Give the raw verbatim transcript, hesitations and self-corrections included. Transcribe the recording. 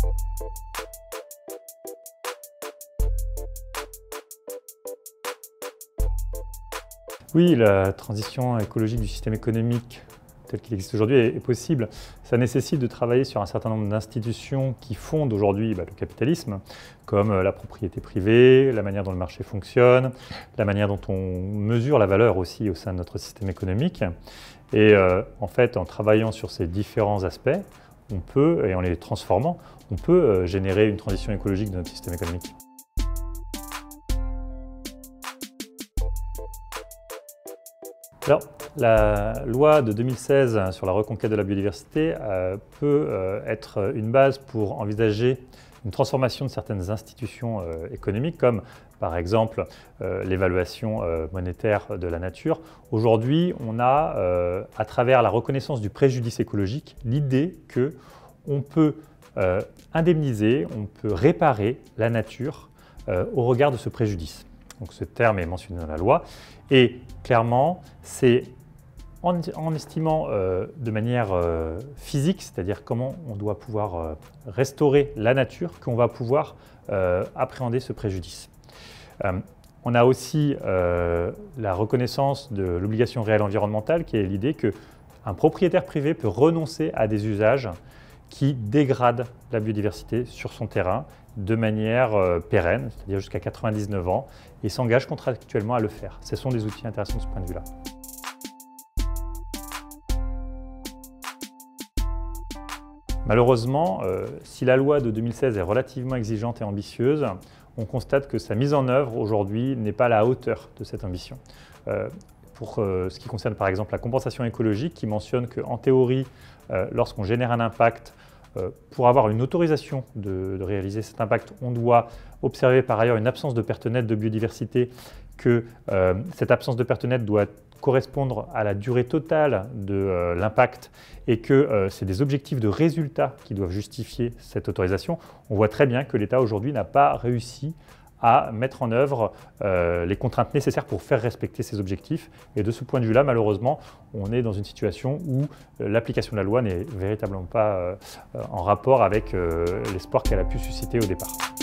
Oui, la transition écologique du système économique tel qu'il existe aujourd'hui est possible. Ça nécessite de travailler sur un certain nombre d'institutions qui fondent aujourd'hui bah, le capitalisme, comme la propriété privée, la manière dont le marché fonctionne, la manière dont on mesure la valeur aussi au sein de notre système économique. Et euh, en fait, en travaillant sur ces différents aspects, on peut, et en les transformant, on peut euh, générer une transition écologique de notre système économique. Alors, la loi de deux mille seize sur la reconquête de la biodiversité euh, peut euh, être une base pour envisager une transformation de certaines institutions euh, économiques, comme par exemple euh, l'évaluation euh, monétaire de la nature. Aujourd'hui, on a, euh, à travers la reconnaissance du préjudice écologique, l'idée qu'on peut euh, indemniser, on peut réparer la nature euh, au regard de ce préjudice. Donc ce terme est mentionné dans la loi et clairement, c'est en, en estimant euh, de manière euh, physique, c'est-à-dire comment on doit pouvoir euh, restaurer la nature, qu'on va pouvoir euh, appréhender ce préjudice. Euh, on a aussi euh, la reconnaissance de l'obligation réelle environnementale, qui est l'idée qu'un propriétaire privé peut renoncer à des usages qui dégradent la biodiversité sur son terrain de manière euh, pérenne, c'est-à-dire jusqu'à quatre-vingt-dix-neuf ans, et s'engage contractuellement à le faire. Ce sont des outils intéressants de ce point de vue-là. Malheureusement, euh, si la loi de deux mille seize est relativement exigeante et ambitieuse, on constate que sa mise en œuvre aujourd'hui n'est pas à la hauteur de cette ambition. Euh, pour euh, ce qui concerne par exemple la compensation écologique, qui mentionne qu'en théorie, euh, lorsqu'on génère un impact, euh, pour avoir une autorisation de, de réaliser cet impact, on doit observer par ailleurs une absence de perte nette de biodiversité, que euh, cette absence de perte nette doit correspondre à la durée totale de euh, l'impact et que euh, c'est des objectifs de résultat qui doivent justifier cette autorisation. On voit très bien que l'État aujourd'hui n'a pas réussi à mettre en œuvre euh, les contraintes nécessaires pour faire respecter ces objectifs. Et de ce point de vue-là, malheureusement, on est dans une situation où euh, l'application de la loi n'est véritablement pas euh, en rapport avec euh, l'espoir qu'elle a pu susciter au départ.